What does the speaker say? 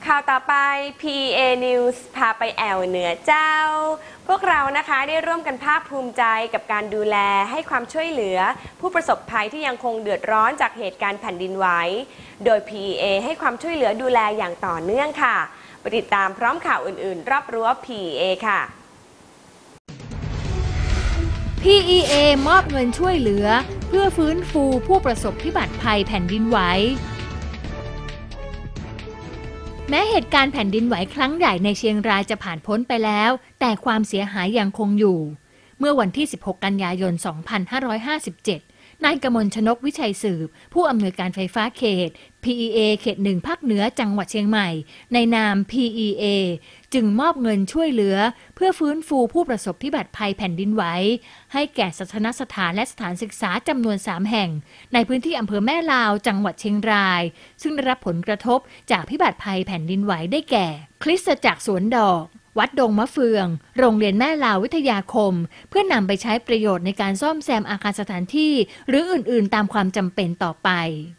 ข่าวต่อไป PA News พาไปแอวเหนือเจ้าพวกเรานะคะได้ร่วมกันภาคภูมิใจกับการดูแลให้ความช่วยเหลือผู้ประสบภัยที่ยังคงเดือดร้อนจากเหตุการณ์แผ่นดินไหวโดย PA ให้ความช่วยเหลือดูแลอย่างต่อเนื่องค่ะไปติดตามพร้อมข่าวอื่นๆรอบรั้ว PA ค่ะ PEA มอบเงินช่วยเหลือเพื่อฟื้นฟูผู้ประสบพิบัติภัยแผ่นดินไหวแม้เหตุการณ์แผ่นดินไหวครั้งใหญ่ในเชียงรายจะผ่านพ้นไปแล้วแต่ความเสียหายยังคงอยู่เมื่อวันที่ 16 กันยายน 2557 นายกมลชนกวิชัยสืบผู้อำนวยการไฟฟ้าเขต PEA เขต 1 ภาคเหนือจังหวัดเชียงใหม่ในนาม PEA จึงมอบเงินช่วยเหลือเพื่อฟื้นฟูผู้ประสบพิบัติภัยแผ่นดินไหวให้แก่ศาสนสถานและสถานศึกษาจำนวน 3 แห่งในพื้นที่อำเภอแม่ลาวจังหวัดเชียงรายซึ่งได้รับผลกระทบจากพิบัติภัยแผ่นดินไหวได้แก่คริสตจักรสวนดอกวัดดงมะเฟืองโรงเรียนแม่ลาววิทยาคมเพื่อนำไปใช้ประโยชน์ในการซ่อมแซมอาคารสถานที่หรืออื่นๆตามความจำเป็นต่อไป